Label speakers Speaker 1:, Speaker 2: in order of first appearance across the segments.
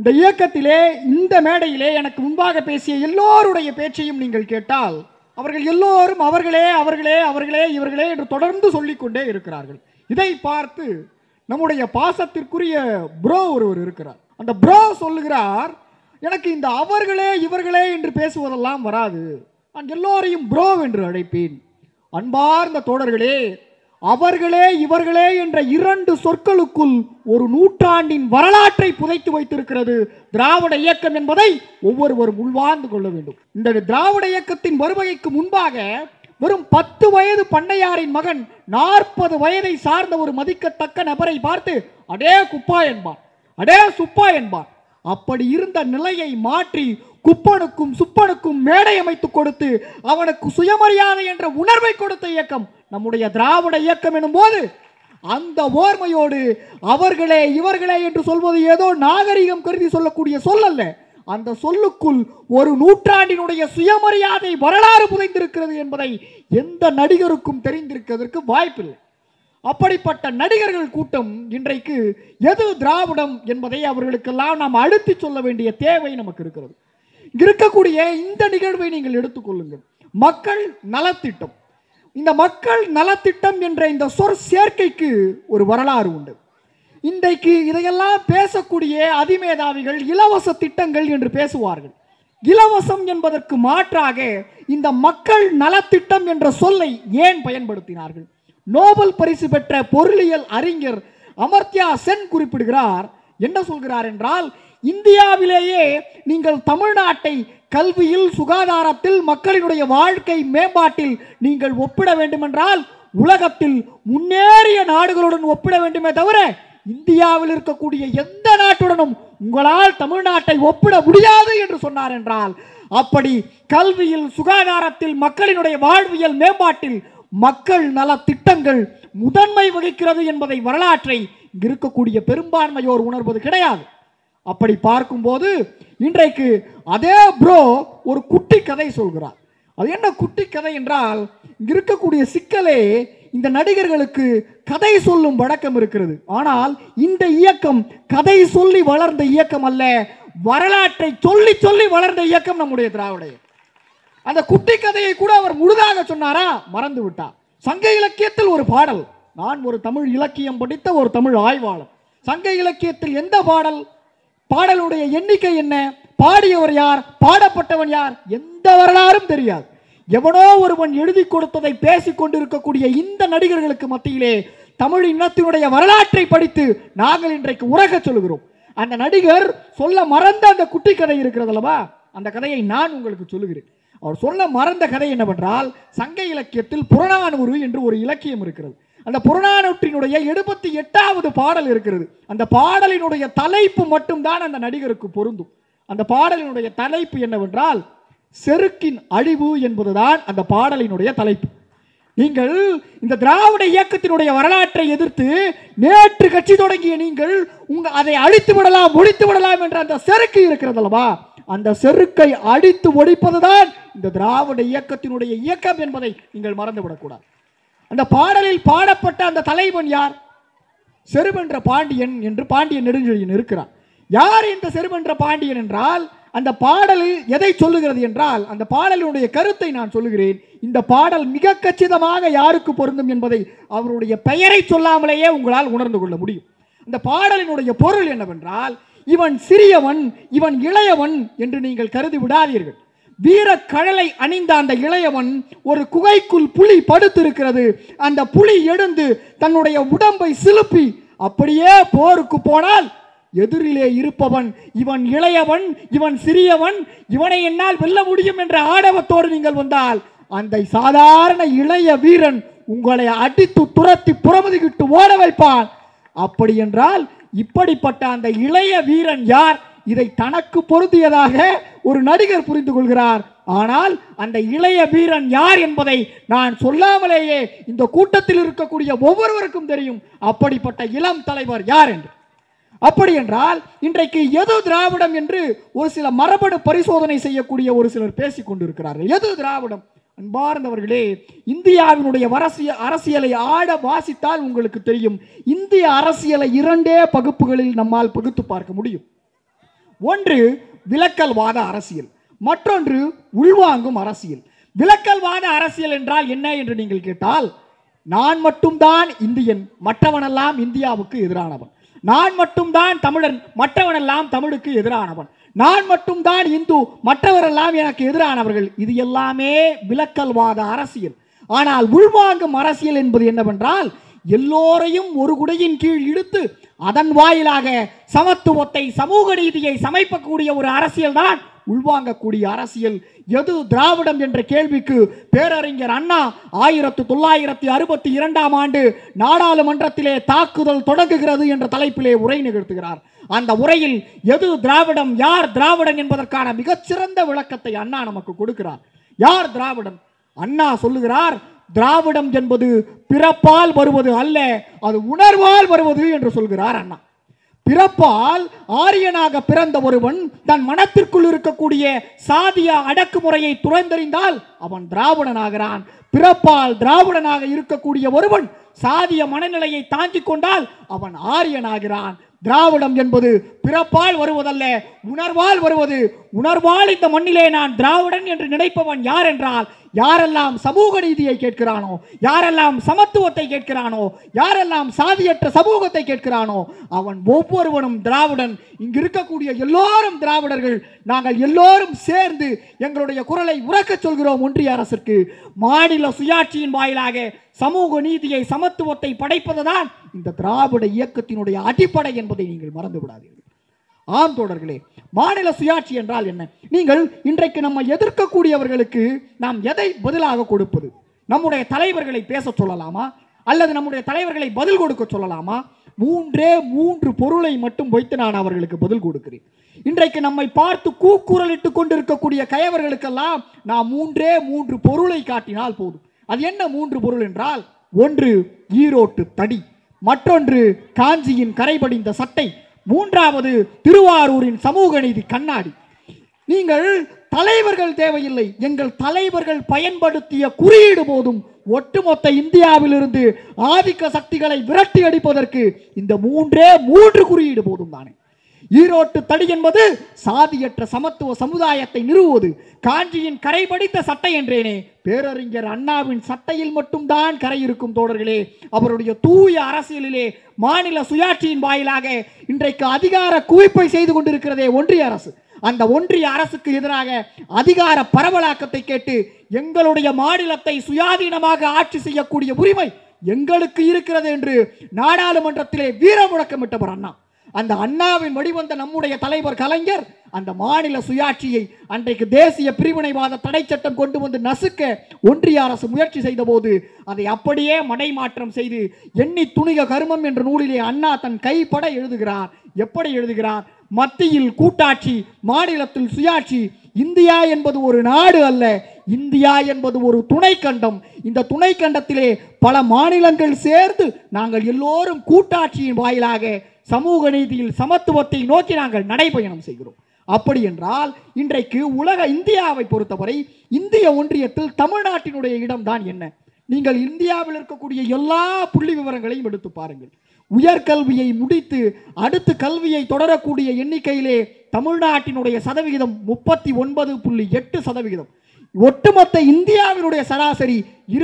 Speaker 1: இந்த இயக்கத்திலே இந்த மேடையிலே எனக்கு முன்பாக பேசிய எல்லோருடைய பேச்சையும் நீங்கள் கேட்டால் அவர்கள் எல்லோரும் அவர்களே அவர்களே அவர்களே இவர்களே என்று தொடர்ந்து சொல்லிக்கொண்டே இருக்கிறார்கள். இதை பார்த்து நம்முடைய பாசத்திற்குரிய ப்ரோ ஒருவர் இருக்கிறார். அந்த ப்ரோ சொல்லுகிறார், எனக்கு இந்த அவர்களே இவர்களே என்று பேசுவதெல்லாம் வராது, நான் எல்லோரையும் ப்ரோ என்று அழைப்பேன். அன்பார்ந்த தோழர்களே, அவர்களே இவர்களே என்ற இரண்டு சொற்களுக்குள் ஒரு நூற்றாண்டின் வரலாற்றை புதைத்து வைத்திருக்கிறது திராவிட இயக்கம் என்பதை ஒவ்வொருவரும் உள்வார்ந்து கொள்ள வேண்டும். இந்த திராவிட இயக்கத்தின் வருகைக்கு முன்பாக வெறும் 10 வயது பண்ணையாரின் மகன் 40 வயதை சார்ந்த ஒரு மதிக்கத்தக்க நபரை பார்த்து அடே குப்பா என்பான், அடே சுப்பா என்பான். அப்படி இருந்த நிலையை மாற்றி குப்பனுக்கும் சுப்பனுக்கும் மேடை அமைத்துக் கொடுத்து அவனுக்கு சுயமரியாதை என்ற உணர்வை கொடுத்த இயக்கம் நம்முடைய திராவிட இயக்கம் எனும் போது அந்த ஓர்மையோடு அவர்களே இவர்களே என்று சொல்வது ஏதோ நாகரிகம் கருதி சொல்லக்கூடிய சொல் அல்ல. அந்த சொல்லுக்குள் ஒரு நூற்றாண்டினுடைய சுயமரியாதை வரலாறு புதைந்திருக்கிறது என்பதை எந்த நடிகருக்கும் தெரிந்திருக்கிறதற்கு வாய்ப்பில்லை. அப்படிப்பட்ட நடிகர்கள் கூட்டம் இன்றைக்கு எது திராவிடம் என்பதை அவர்களுக்கெல்லாம் நாம் அழுத்தி சொல்ல வேண்டிய தேவை நமக்கு இருக்கிறது. இருக்கக்கூடிய இந்த நிகழ்வை நீங்கள் எடுத்துக்கொள்ளுங்கள். மக்கள் நலத்திட்டம். இந்த மக்கள் நலத்திட்டம் என்ற இந்த சொற் சேர்க்கைக்கு ஒரு வரலாறு உண்டு. இன்றைக்கு இதையெல்லாம் பேசக்கூடிய அதிமேதாவிகள் இலவச திட்டங்கள் என்று பேசுவார்கள். இலவசம் என்பதற்கு மாற்றாக இந்த மக்கள் நலத்திட்டம் என்ற சொல்லை ஏன் பயன்படுத்தினார்கள்? நோபல் பரிசு பெற்ற பொருளியல் அறிஞர் அமர்த்தியா சென் குறிப்பிடுகிறார். என்ன சொல்கிறார் என்றால், இந்தியாவிலேயே நீங்கள் தமிழ்நாட்டை கல்வியில், சுகாதாரத்தில், மக்களினுடைய வாழ்க்கை மேம்பாட்டில் நீங்கள் ஒப்பிட வேண்டுமென்றால் உலகத்தில் முன்னேறிய நாடுகளுடன் ஒப்பிட வேண்டுமே தவிர இந்தியாவில் இருக்கக்கூடிய எந்த நாட்டுடனும் உங்களால் தமிழ்நாட்டை ஒப்பிட முடியாது என்று சொன்னார். என்றால் அப்படி கல்வியில், சுகாதாரத்தில், மக்களினுடைய வாழ்வியல் மேம்பாட்டில் மக்கள் நல திட்டங்கள் முதன்மை வகிக்கிறது என்பதை வரலாற்றை இருக்கக்கூடிய பெரும்பான்மையோர் உணர்வது கிடையாது. அப்படி பார்க்கும்போது இன்றைக்கு அதே ப்ரோ ஒரு குட்டி கதை சொல்கிறார். அது என்ன குட்டி கதை என்றால், இருக்கக்கூடிய சிக்கலே இந்த நடிகர்களுக்கு கதை சொல்லும் வழக்கம் இருக்கிறது. ஆனால் இந்த இயக்கம் கதை சொல்லி வளர்ந்த இயக்கம் அல்ல, வரலாற்றை சொல்லி சொல்லி வளர்ந்த இயக்கம் நம்முடைய திராவிட. அந்த குட்டி கதையை கூட அவர் முழுதாக சொன்னாரா? மறந்து விட்டார். சங்க இலக்கியத்தில் ஒரு பாடல். நான் ஒரு தமிழ் இலக்கியம் படித்த ஒரு தமிழ் ஆய்வாளர். சங்க இலக்கியத்தில் எந்த பாடல், பாடலுடைய எண்ணிக்கை என்ன, பாடியவர் யார், பாடப்பட்டவன் யார், எந்த வரலாறும் தெரியாது. எவனோ ஒருவன் எழுதி கொடுத்ததை பேசிக் கொண்டிருக்கக்கூடிய இந்த நடிகர்களுக்கு மத்தியிலே தமிழ் இனத்தினுடைய வரலாற்றை படித்து நாங்கள் இன்றைக்கு உறக சொல்கிறோம். அந்த நடிகர் சொல்ல மறந்த அந்த குட்டி கதை இருக்கிறது அல்லவா, அந்த கதையை நான் உங்களுக்கு சொல்லுகிறேன். அவர் சொல்ல மறந்த கதை என்னவென்றால், சங்க இலக்கியத்தில் புறநானூறு என்று ஒரு இலக்கியம் இருக்கிறது. அந்த புறநானூற்றினுடைய 78வது பாடல் இருக்கிறது. அந்த பாடலினுடைய தலைப்பு மட்டும்தான் அந்த நடிகருக்கு பொருந்தும். அந்த பாடலினுடைய தலைப்பு என்னவென்றால், செருக்கின் அழிவு என்பதுதான் அந்த பாடலினுடைய தலைப்பு. நீங்கள் இந்த திராவிட இயக்கத்தினுடைய வரலாற்றை எதிர்த்து நேற்று கட்சி தொடங்கிய நீங்கள் அதை அழித்து விடலாம், ஒழித்து விடலாம் என்ற அந்த செருக்கு இருக்கிறது அல்லவா, அந்த செருக்கை அடித்து ஒழிப்பதுதான் இந்த திராவிட இயக்கத்தினுடைய இயக்கம் என்பதை நீங்கள் மறந்துவிடக்கூடாது. அந்த பாடலில் பாடப்பட்ட அந்த தலைவன் யார்? செருவென்ற பாண்டியன் என்று பாண்டியன் நெடுஞ்செழியன் இருக்கிறார். யார் இந்த செருவென்ற பாண்டியன் என்றால், அந்த பாடலில் எதை சொல்லுகிறது என்றால், அந்த பாடலினுடைய கருத்தை நான் சொல்லுகிறேன். இந்த பாடல் மிக கச்சிதமாக யாருக்கு பொருந்தும் என்பதை அவருடைய பெயரை சொல்லாமலேயே உங்களால் உணர்ந்து கொள்ள முடியும். அந்த பாடலினுடைய பொருள் என்னவென்றால், இவன் சிறியவன், இவன் இளையவன் என்று நீங்கள் கருதி விடாதீர்கள். வீர கழலை அணிந்த அந்த இளையவன் ஒரு குகைக்குள் புலி படுத்திருக்கிறது. அந்த புலி எழுந்து தன்னுடைய உடம்பை சிலுப்பி அப்படியே போருக்கு போனால் எதிரிலே இருப்பவன் இவன் இளையவன், இவன் சிறியவன், இவனை என்னால் வெல்ல முடியும் என்ற ஆடவத்தோடு நீங்கள் வந்தால் அந்த சாதாரண இளைய வீரன் உங்களை அடித்து துரத்தி புறமுதுகிட்டு ஓட வைப்பான். அப்படி என்றால் இப்படிப்பட்ட அந்த இளைய வீரன் யார்? இதை தனக்கு பொருந்தியதாக ஒரு நடிகர் புரிந்து கொள்கிறார். ஆனால் அந்த இளைய வீரன் யார் என்பதை நான் சொல்லாமலேயே இந்த கூட்டத்தில் இருக்கக்கூடிய ஒவ்வொருவருக்கும் தெரியும். அப்படிப்பட்ட இளம் தலைவர் யார் என்று. அப்படி என்றால் இன்றைக்கு எது திராவிடம் என்று ஒரு சில மரபணு பரிசோதனை செய்யக்கூடிய ஒரு சிலர் பேசிக் கொண்டிருக்கிறார்கள். எது திராவிடம்? அன்பார்ந்தவர்களே, இந்தியாவினுடைய அரசியலை ஆட வாசித்தால் உங்களுக்கு தெரியும். இந்திய அரசியலை 2 பகுப்புகளில் நம்மால் பகுத்து பார்க்க முடியும். ஒன்று விலக்கல்வாத அரசியல், மற்றொன்று உள்வாங்கும் அரசியல். விலக்கல்வாத அரசியல் என்றால் என்ன என்று நீங்கள் கேட்டால், நான் மட்டும்தான் இந்தியன், மற்றவனெல்லாம் இந்தியாவுக்கு எதிரானவன். நான் மட்டும்தான் தமிழன், மற்றவனெல்லாம் தமிழுக்கு எதிரானவன். நான் மட்டும்தான் இந்து, மற்றவரெல்லாம் எனக்கு எதிரானவர்கள். இது எல்லாமே விலக்கல்வாத அரசியல். ஆனால் உள்வாங்கும் அரசியல் என்பது என்னவென்றால், எல்லோரையும் ஒரு குடையின் கீழ் இழுத்து அதன் வாயிலாக சமத்துவத்தை, சமூக நீதியை சமைக்கக்கூடிய ஒரு அரசியல் தான் உள்வாங்கக்கூடிய அரசியல். எது திராவிடம் என்ற கேள்விக்கு பேரறிஞர் அண்ணா 1962ஆம் ஆண்டு நாடாளுமன்றத்திலே தாக்குதல் தொடங்குகிறது என்ற தலைப்பிலே உரை நிகழ்த்துகிறார். அந்த உரையில் எது திராவிடம், யார் திராவிடன் என்பதற்கான மிகச்சிறந்த விளக்கத்தை அண்ணா நமக்கு கொடுக்கிறார். யார் திராவிடன்? அண்ணா சொல்லுகிறார், திராவிடம் என்பது பிறப்பால் வருவது அல்ல, அது உணர்வால் வருவது என்று சொல்கிறார் அண்ணா. பிறப்பால் ஆரியனாக பிறந்த ஒருவன் தன் மனத்திற்குள் இருக்கக்கூடிய சாதிய அடக்குமுறையை துறந்தறிந்தால் அவன் திராவிடனாகிறான். பிறப்பால் திராவிடனாக இருக்கக்கூடிய ஒருவன் சாதிய மனநிலையை தாங்கிக் கொண்டால் அவன் ஆரியனாகிறான். திராவிடம் என்பது பிறப்பால் வருவதல்ல, உணர்வால் வருவது. உணர்வால் இந்த மண்ணிலே நான் திராவிடன் என்று நினைப்பவன் யார் என்றால், யாரெல்லாம் சமூக நீதியை கேட்கிறானோ, யாரெல்லாம் சமத்துவத்தை கேட்கிறானோ, யாரெல்லாம் சாதியற்ற சமூகத்தை கேட்கிறானோ அவன் ஒவ்வொருவனும் திராவிடன். இங்கு இருக்கக்கூடிய எல்லோரும் திராவிடர்கள். நாங்கள் எல்லோரும் சேர்ந்து எங்களுடைய குரலை உரக்கச் சொல்கிறோம் ஒன்றிய அரசுக்கு. மாநில சுயாட்சியின் வாயிலாக சமூக நீதியை, சமத்துவத்தை படைப்பதுதான் இந்த திராவிட இயக்கத்தினுடைய அடிப்படை என்பதை நீங்கள் மறந்து விடாதீர்கள். ஆம் தோழர்களே, மாநில சுயாட்சி என்றால் என்ன? நீங்கள் இன்றைக்கு நம்ம எதிர்க்கக்கூடியவர்களுக்கு நாம் எதை பதிலாக கொடுப்பது? நம்முடைய தலைவர்களை பேச சொல்லலாமா, அல்லது நம்முடைய தலைவர்களை பதில் கொடுக்க சொல்லலாமா? மூன்று பொருளை மட்டும் வைத்து நான் அவர்களுக்கு பதில் கொடுக்கிறேன். இன்றைக்கு நம்மை பார்த்து கூக்குரலிட்டு கொண்டிருக்கக்கூடிய கயவர்களுக்கெல்லாம் நாம் மூன்று பொருளை காட்டினால் போதும். அது என்ன மூன்று பொருள் என்றால், ஒன்று ஈரோட்டு தடி, மற்றொன்று காஞ்சியின் கரைபடிந்த சட்டை, மூன்றாவது திருவாரூரின் சமூக நீதி கண்ணாடி. நீங்கள் தலைவர்கள் தேவையில்லை, எங்கள் தலைவர்கள் பயன்படுத்திய குறியீடு போதும். ஒட்டுமொத்த இந்தியாவிலிருந்து ஆதிக்க சக்திகளை விரட்டி அடிப்பதற்கு இந்த மூன்று குறியீடு போதும் தானே. ஈரோட்டு தடி என்பது சாதியற்ற சமத்துவ சமுதாயத்தை நிறுவுவது. காஞ்சியின் கரை படித்த சட்டை என்றேனே, பேரறிஞர் அண்ணாவின் சட்டையில் மட்டும்தான் கரை இருக்கும் தோழர்களே. அவருடைய தூய அரசியலிலே மாநில சுயாட்சியின் வாயிலாக இன்றைக்கு அதிகார குவிப்பை செய்து கொண்டிருக்கிறதே ஒன்றிய அரசு. அந்த ஒன்றிய அரசுக்கு எதிராக அதிகார பரவலாக்கத்தை கேட்டு எங்களுடைய மாநிலத்தை சுயாதீனமாக ஆட்சி செய்யக்கூடிய உரிமை எங்களுக்கு இருக்கிறது என்று நாடாளுமன்றத்திலே வீர முழக்கமிட்டவர் அண்ணா. அந்த அண்ணாவின் வழிவந்த நம்முடைய தலைவர் கலைஞர் அந்த மாநில சுயாட்சியை அன்றைக்கு தேசிய பிரிவினைவாத தடை சட்டம் கொண்டு வந்து நசுக்க ஒன்றிய அரசு முயற்சி செய்த போது அதை அப்படியே மடைமாற்றம் செய்து எண்ணி துணிக கருமம் என்ற நூலிலே அண்ணா தன் கைப்பட எழுதுகிறார். எப்படி எழுதுகிறார்? மத்தியில் கூட்டாட்சி, மாநிலத்தில் சுயாட்சி. இந்தியா என்பது ஒரு நாடு அல்ல, இந்தியா என்பது ஒரு துணை கண்டம். இந்த துணை கண்டத்திலே பல மாநிலங்கள் சேர்ந்து நாங்கள் எல்லோரும் கூட்டாட்சியின் வாயிலாக சமூக நீதியில் சமத்துவத்தை நோக்கி நாங்கள் நடைபயணம் செய்கிறோம். அப்படி என்றால் இன்றைக்கு உலக இந்தியாவை பொறுத்தவரை இந்திய ஒன்றியத்தில் தமிழ்நாட்டினுடைய இடம்தான் என்ன? நீங்கள் இந்தியாவில் இருக்கக்கூடிய எல்லா புள்ளி விவரங்களையும் எடுத்து பாருங்கள். உயர்கல்வியை முடித்து அடுத்து கல்வியை தொடரக்கூடிய எண்ணிக்கையிலே தமிழ்நாட்டினுடைய சதவிகிதம் 39.8%. ஒட்டுமொத்த இந்தியாவினுடைய சராசரி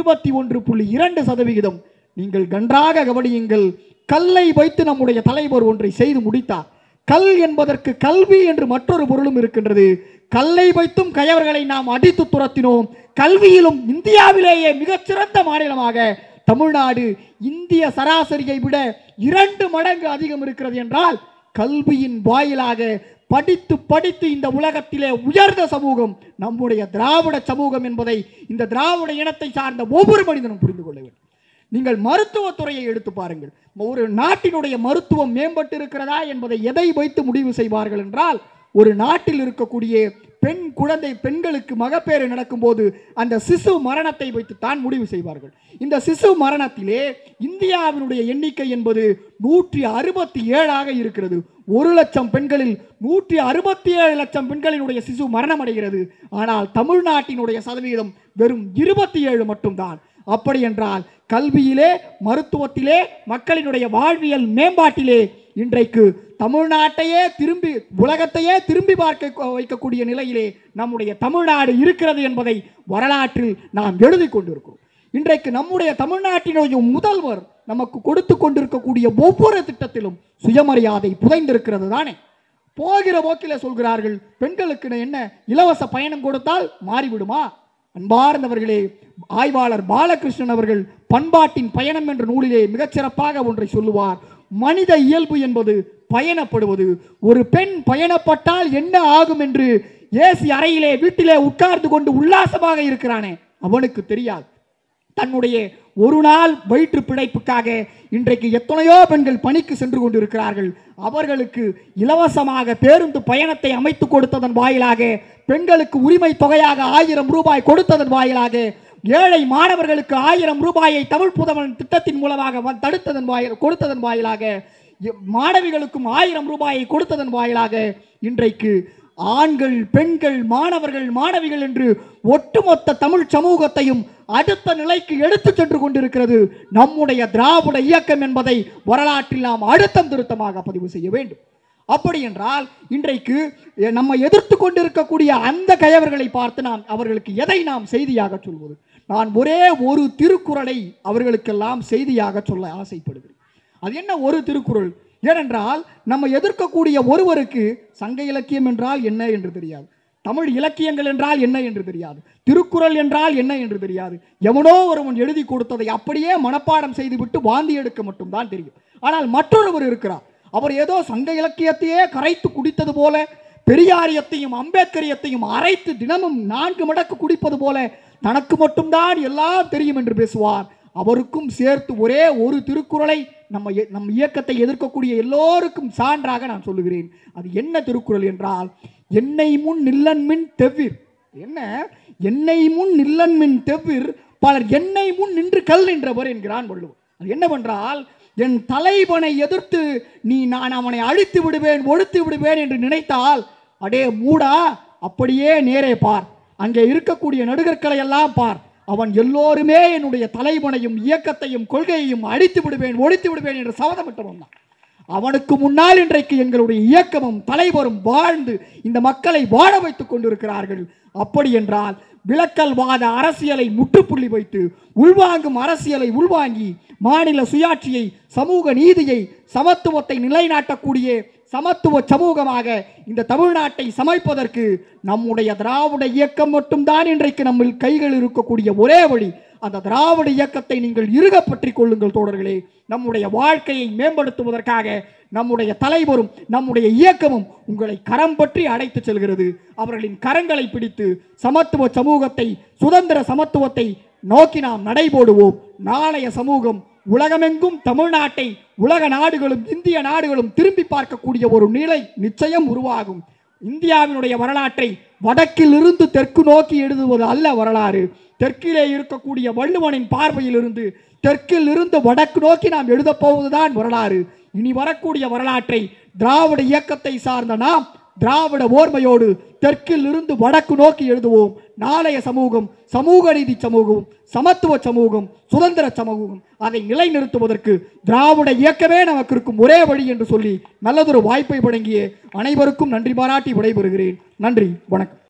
Speaker 1: 21.2%. நீங்கள் நன்றாக கவனியுங்கள். கல்லை வைத்து நம்முடைய தலைவர் ஒன்றை செய்து முடித்தார். கல் என்பதற்கு கல்வி என்று மற்றொரு பொருளும் இருக்கின்றது. கல்லை வைத்தும் கயவர்களை நாம் அடித்து துரத்தினோம். கல்வியிலும் இந்தியாவிலேயே மிகச்சிறந்த மாநிலமாக தமிழ்நாடு இந்திய சராசரியை விட 2 மடங்கு அதிகம் இருக்கிறது என்றால் கல்வியின் வாயிலாக படித்து படித்து இந்த உலகத்திலே உயர்ந்த சமூகம் நம்முடைய திராவிட சமூகம் என்பதை இந்த திராவிட இனத்தை சார்ந்த ஒவ்வொரு மனிதனும் புரிந்து கொள்ள வேண்டும். நீங்கள் மருத்துவத்துறையை எடுத்து பாருங்கள். ஒரு நாட்டினுடைய மருத்துவம் மேம்பட்டு இருக்கிறதா என்பதை எதை வைத்து முடிவு செய்வார்கள் என்றால், ஒரு நாட்டில் இருக்கக்கூடிய பெண்களுக்கு மகப்பேறு நடக்கும்போது அந்த சிசு மரணத்தை வைத்து தான் முடிவு செய்வார்கள். இந்த சிசு மரணத்திலே இந்தியாவினுடைய எண்ணிக்கை என்பது 167 இருக்கிறது. 1 லட்சம் பெண்களில் 167 லட்சம் பெண்களினுடைய சிசு மரணம் அடைகிறது. ஆனால் தமிழ்நாட்டினுடைய சதவீதம் வெறும் 27 மட்டும்தான். அப்படி என்றால் கல்வியிலே, மருத்துவத்திலே, மக்களினுடைய வாழ்வியல் மேம்பாட்டிலே இன்றைக்கு தமிழ்நாட்டையே திரும்பி உலகத்தையே திரும்பி பார்க்க வைக்கக்கூடிய நிலையிலே நம்முடைய தமிழ்நாடு இருக்கிறது என்பதை வரலாற்றில் நாம் எழுதி கொண்டிருக்கிறோம். இன்றைக்கு நம்முடைய தமிழ்நாட்டினுடைய முதல்வர் நமக்கு கொடுத்து கொண்டிருக்கக்கூடிய ஒவ்வொரு திட்டத்திலும் சுயமரியாதை புதைந்திருக்கிறது தானே. போகிற போக்கில் சொல்கிறார்கள், பெண்களுக்கு என்ன இலவச பயணம் கொடுத்தால் மாறிவிடுமா? அன்பார்ந்தவர்களே, ஆய்வாளர் பாலகிருஷ்ணன் அவர்கள் பண்பாட்டின் பயணம் என்ற நூலிலே மிகச்சிறப்பாக ஒன்றை சொல்லுவார். மனித இயல்பு என்பது பயணப்படுவது. ஒரு பெண் பயணப்பட்டால் என்ன ஆகும் என்று ஏசி அறையிலே வீட்டிலே உட்கார்ந்து கொண்டு உல்லாசமாக இருக்கிறானே அவனுக்கு தெரியாது. தன்னுடைய ஒரு நாள் வயிற்று பிழைப்புக்காக இன்றைக்கு எத்தனையோ பெண்கள் பணிக்கு சென்று கொண்டிருக்கிறார்கள். அவர்களுக்கு இலவசமாக பேருந்து பயணத்தை அமைத்து கொடுத்ததன் வாயிலாக, பெண்களுக்கு உரிமை தொகையாக 1000 ரூபாய் கொடுத்ததன் வாயிலாக, ஏழை மாணவர்களுக்கு 1000 ரூபாயை தமிழ் புதவன் திட்டத்தின் மூலமாக கொடுத்ததன் வாயிலாக, மாணவிகளுக்கும் 1000 ரூபாயை கொடுத்ததன் வாயிலாக இன்றைக்கு ஆண்கள், பெண்கள், மாணவர்கள், மாணவிகள் என்று ஒட்டுமொத்த தமிழ் சமூகத்தையும் அடுத்த நிலைக்கு எடுத்து சென்று கொண்டிருக்கிறது நம்முடைய திராவிட இயக்கம் என்பதை வரலாற்றில் நாம் அழுத்தம் திருத்தமாக பதிவு செய்ய வேண்டும். அப்படி என்றால் இன்றைக்கு நம்ம எதிர்த்து கொண்டிருக்கக்கூடிய அந்த கயவர்களை பார்த்து நாம் அவர்களுக்கு எதை நாம் செய்தியாக சொல்வது? நான் ஒரே ஒரு திருக்குறளை அவர்களுக்கெல்லாம் செய்தியாக சொல்ல ஆசைப்படுகிறேன். அது என்ன ஒரு திருக்குறள்? ஏனென்றால் நம்ம எதிர்க்கக்கூடிய ஒருவருக்கு சங்க இலக்கியம் என்றால் என்ன என்று தெரியாது, தமிழ் இலக்கியங்கள் என்றால் என்ன என்று தெரியாது, திருக்குறள் என்றால் என்ன என்று தெரியாது. எவனோ ஒருவன் எழுதி கொடுத்ததை அப்படியே மனப்பாடம் செய்துவிட்டு வாந்தி எடுக்க மட்டும்தான் தெரியும். ஆனால் மற்றொருவர் இருக்கிறார், அவர் ஏதோ சங்க இலக்கியத்தையே கரைத்து குடித்தது போல, பெரியாரியத்தையும் அம்பேத்கரியத்தையும் அரைத்து தினமும் 4 மடக்கு குடிப்பது போல தனக்கு மட்டும்தான் எல்லாம் தெரியும் என்று பேசுவார். அவருக்கும் சேர்த்து ஒரே ஒரு திருக்குறளை நம் இயக்கத்தை எதிர்க்கக்கூடிய எல்லோருக்கும் சான்றாக நான் சொல்லுகிறேன். அது என்ன திருக்குறள் என்றால், என்னை முன் நில்லன்மின் தெவ்விர். என்ன? என்னை முன் நில்லன்மின் தெவ்விர் பலர் என்னை முன் நின்று கல் நின்றவர் என்கிறான் வள்ளுவர். அது என்னவென்றால், என் தலைவனை எதிர்த்து நான் அவனை அழித்து விடுவேன், ஒழித்து விடுவேன் என்று நினைத்தால், அடே மூடா, அப்படியே நேரே பார், அங்கே இருக்கக்கூடிய நடுகற்களை எல்லாம் பார், அவன் எல்லோருமே என்னுடைய தலைவனையும் இயக்கத்தையும் கொள்கையையும் அழித்து விடுவேன், ஒழித்து விடுவேன் என்று சபதமிட்டவன் தான். அவனுக்கு முன்னால் இன்றைக்கு எங்களுடைய இயக்கமும் தலைவரும் வாழ்ந்து இந்த மக்களை வாழ வைத்துக் கொண்டிருக்கிறார்கள். அப்படி என்றால் விலக்கல்வாத அரசியலை முற்றுப்புள்ளி வைத்து உள்வாங்கும் அரசியலை உள்வாங்கி மாநில சுயாட்சியை, சமூக நீதியை, சமத்துவத்தை நிலைநாட்டக்கூடிய சமத்துவ சமூகமாக இந்த தமிழ்நாட்டை சமைப்பதற்கு நம்முடைய திராவிட இயக்கம் மட்டும்தான் இன்றைக்கு நம்ம கைகள் இருக்கக்கூடிய ஒரே வழி. அந்த திராவிட இயக்கத்தை நீங்கள் இறுக பற்றி கொள்ளுங்கள் தோழர்களே. நம்முடைய வாழ்க்கையை மேம்படுத்துவதற்காக நம்முடைய தலைவரும் நம்முடைய இயக்கமும் உங்களை கரம் பற்றி அழைத்து செல்கிறது. அவர்களின் கரங்களை பிடித்து சமத்துவ சமூகத்தை, சுதந்திர சமத்துவத்தை நோக்கி நாம் நடைபோடுவோம். நாளைய சமூகம் உலகமெங்கும் தமிழ்நாட்டை உலக நாடுகளும் இந்திய நாடுகளும் திரும்பி பார்க்கக்கூடிய ஒரு நிலை நிச்சயம் உருவாகும். இந்தியாவினுடைய வரலாற்றை வடக்கில் இருந்து தெற்கு நோக்கி எழுதுவது அல்ல வரலாறு. தெற்கிலே இருக்கக்கூடிய வள்ளுவனின் பார்வையில் இருந்து தெற்கில் இருந்து வடக்கு நோக்கி நாம் எழுதப் போவதுதான் வரலாறு. இனி வரக்கூடிய வரலாற்றை திராவிட இயக்கத்தை சார்ந்த நாம் திராவிட ஓர்மையோடு தெற்கில் இருந்து வடக்கு நோக்கி எழுதுவோம். நாளைய சமூகம் சமூக நீதி சமூகம், சமத்துவ சமூகம், சுதந்திர சமூகம், அதை நிலைநிறுத்துவதற்கு திராவிட இயக்கமே நமக்கு இருக்கும் ஒரே வழி என்று சொல்லி நல்லதொரு வாய்ப்பை வழங்கிய அனைவருக்கும் நன்றி பாராட்டி விடைபெறுகிறேன். நன்றி, வணக்கம்.